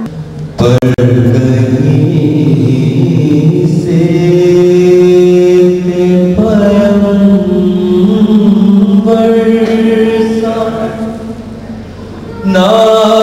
पर कहीं से पैगंबर सा ना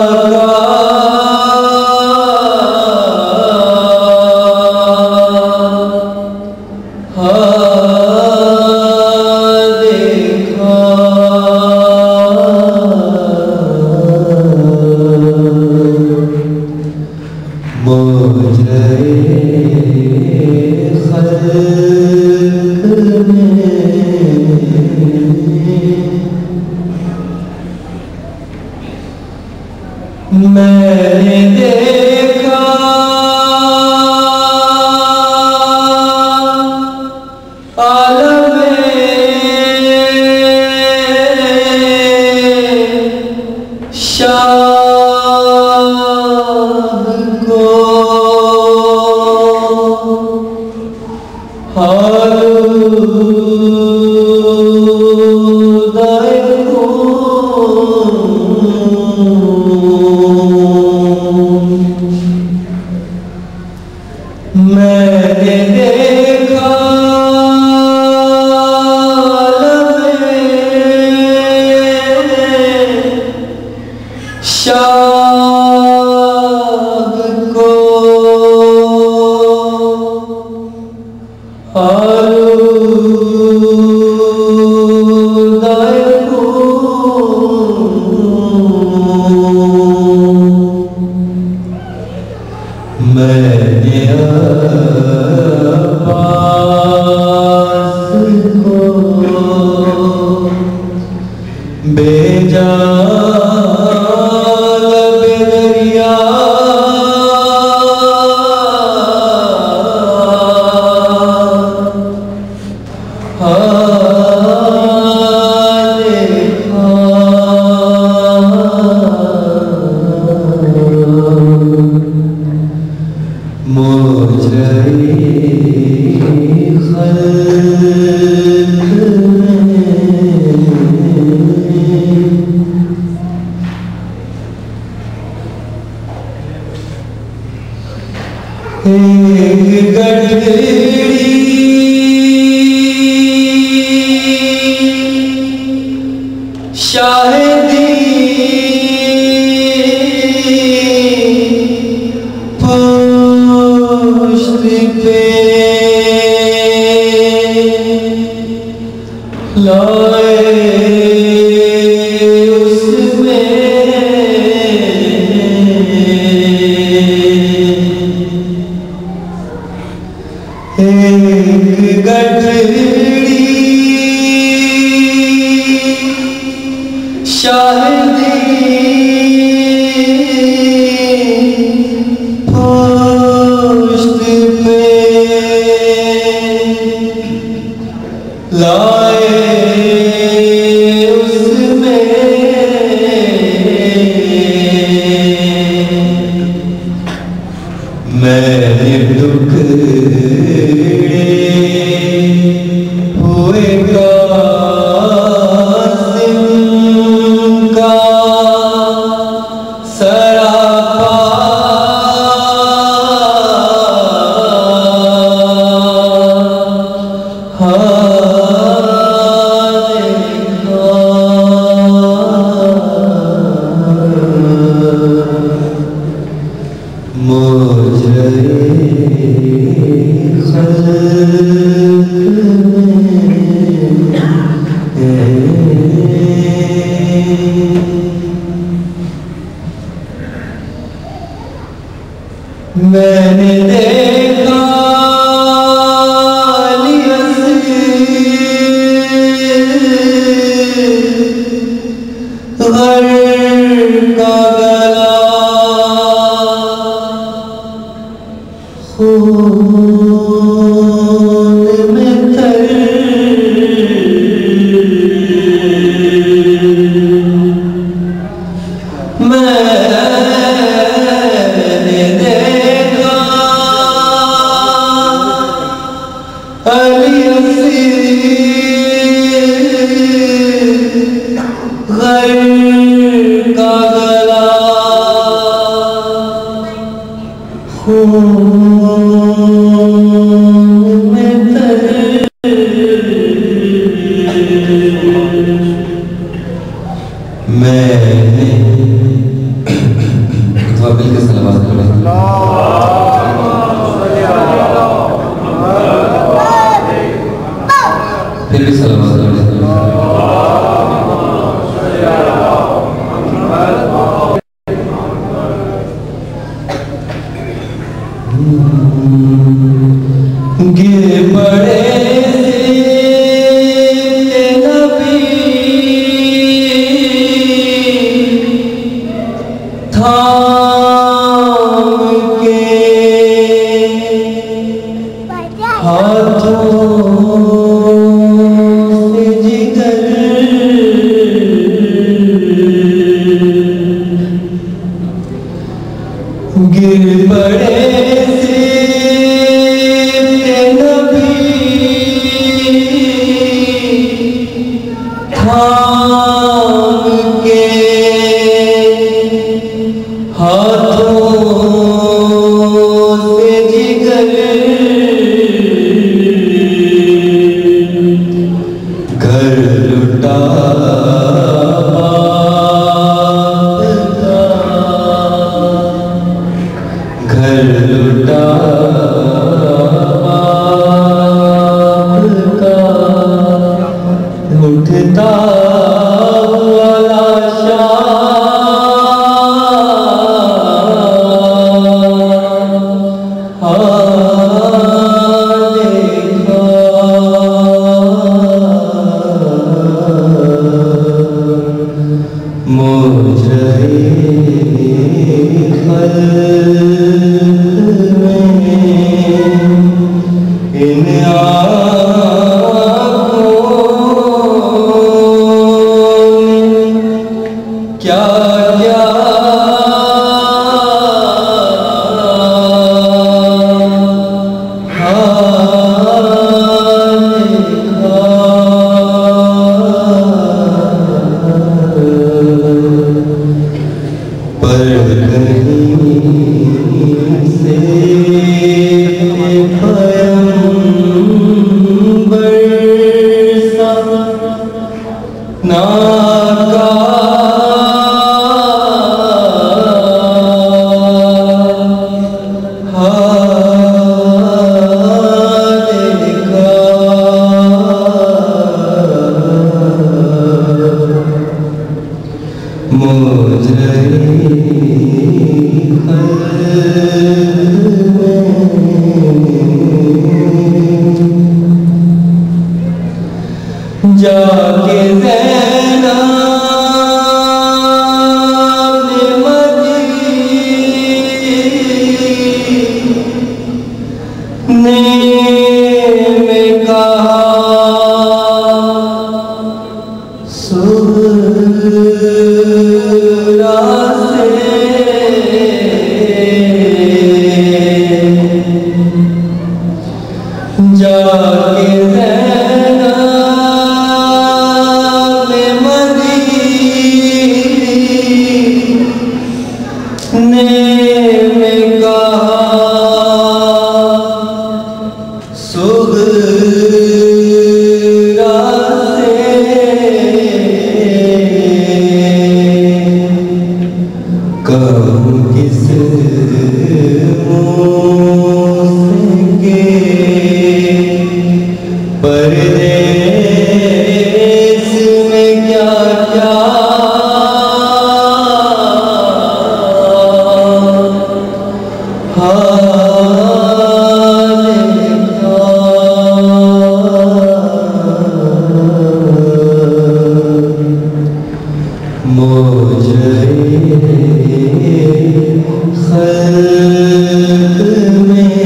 मैंने देखा आलम शाह को मैंने देखा शाह को मैंने अब्बास को भेजा लबे दरिया एक गठरी शाहिदी पुश्त पे लाए उसमें एक गठरी शाहिदी पुश्त पे लाए उसमें मैंने दुख हुए कासिम का सरापा मैंने देखा घर का गला खून में तर मैंने देखा अली घर का गला मैंने तो बिल के सलावत करें फिर भी सलावत करें गिर पड़े गिर पड़े थाम के हाथों से जिगर घर लुटा घर लुटा उठता वाला क्या क्या पर कहीं से बरसा ना जाके ज़ैना ने मदीने में कहा सुहरा से जाके ज़ैना में कहा सुहरा से कहूँ किस मुँह के परदेस में क्या क्या खल्क़ में